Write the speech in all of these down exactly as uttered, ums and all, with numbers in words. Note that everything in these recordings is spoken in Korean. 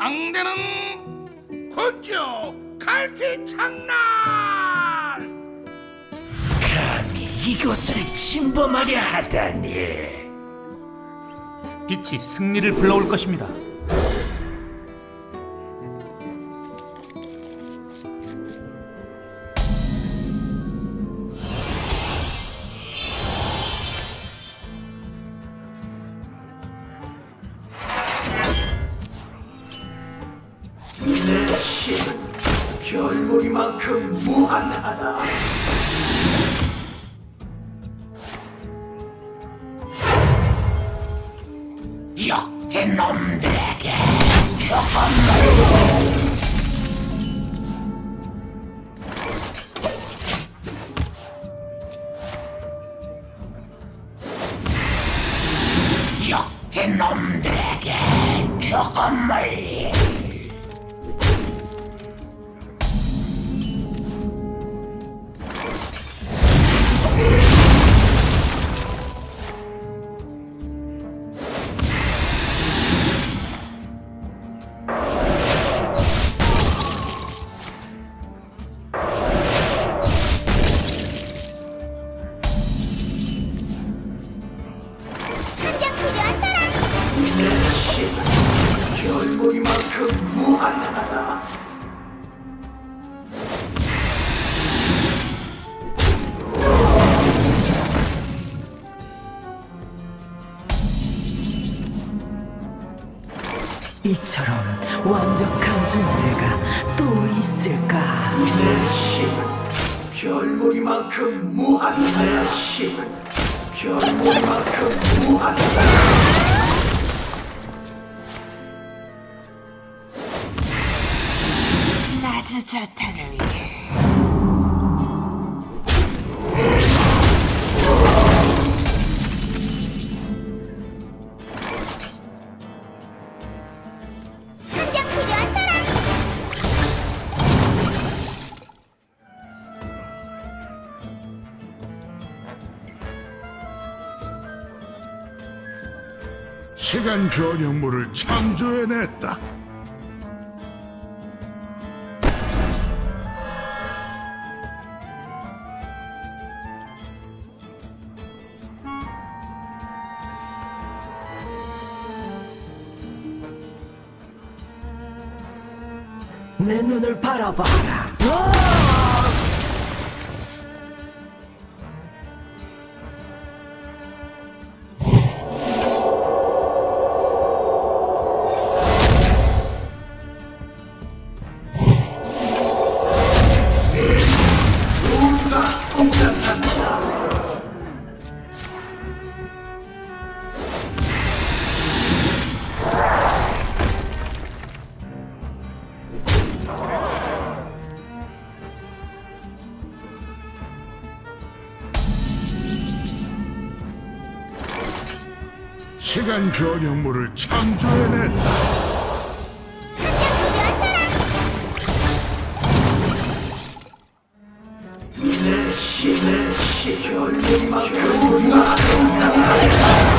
상대는 군주 갈퀴창날. 감히 이곳을 침범하려 하다니. 빛이 승리를 불러올 것입니다. 내 힘은 별무리만큼 무한하다. 역진놈들에게 조금만. 역진놈들에게 조금만. 별무리만큼 무한하다. 이처럼 완벽한 존재가 또 있을까? 내 힘은 별무리만큼 무한하다. 내 힘은 별무리만큼 무한하다. 나즈 자탄을 위해 상병 필요한 사람. 시간 변형물을 창조해냈다. 내 눈을 바라봐라. 우주가 성장한다. 시간 변형물을 창조해냈다. 내 힘의 별무리만큼 우주가 성장한다.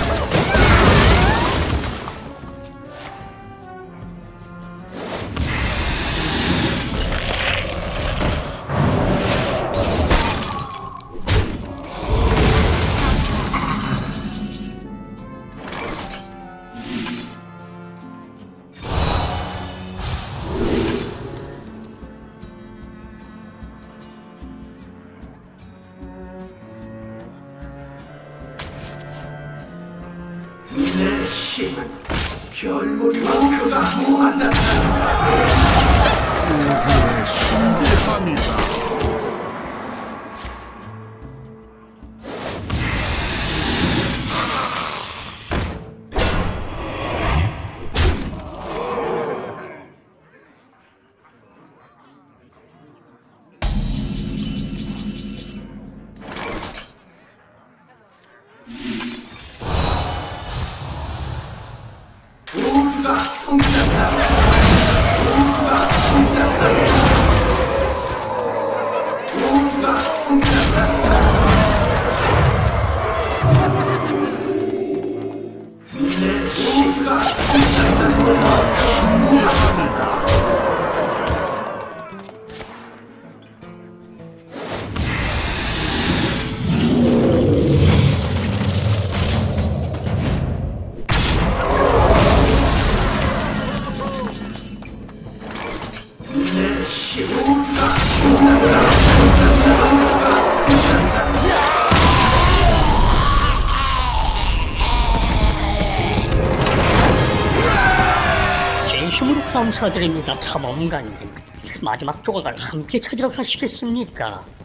내 힘은 별무리만큼 무한하다. 우주의 신비함이다. 우주가 성장한다. 우주가 성장한다. 우주가 성장한다. 내 우주가 성장한다. 감사드립니다, 탐험가님. 마지막 조각을 함께 찾으러 가시겠습니까?